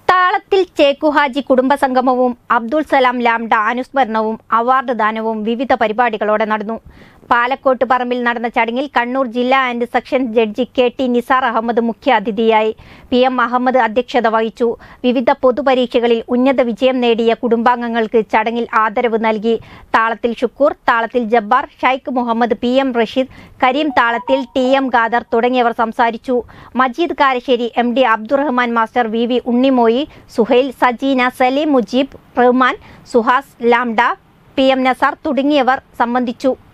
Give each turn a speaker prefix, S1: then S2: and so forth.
S1: താളത്തിൽ ചേക്കുഹാജി കുടുംബസംഗമവും അബ്ദുൾ സലാം ലാംഡ അനുസ്മരണവും അവാർഡ് ദാനവും വിവിധ പരിപാടികളോടെ നടന്നു. പാലക്കോട്ട് പറമ്പിൽ നടന്ന ചടങ്ങിൽ കണ്ണൂർ ജില്ലാ and sessions judge KT Nisar Ahmed മുഖ്യ അതിഥിയായി. PM അഹമ്മദ് അധ്യക്ഷത വഹിച്ചു. വിവിധ പൊതുപരീക്ഷകളിൽ ഉന്നത വിജയം നേടിയ കുടുംബാംഗങ്ങൾക്ക് ചടങ്ങിൽ ആദരവ് നൽകി. താളത്തിൽ ഷുക്കൂർ, താളത്തിൽ ജബ്ബാർ, ഷൈഖ് മുഹമ്മദ്, PM റഷീദ്, കരീം താളത്തിൽ, TM ഖാദർ തുടങ്ങിയവർ സംസാരിച്ചു. Majeed Karassery, MD Abdurahman master, VV Unnimoyi, Suhail, Sajeena, Saleem, Mujeeb, Rahman, Suhas, ലാംഡ, PM നസാർ തുടങ്ങിയവർ സംബന്ധിച്ചു.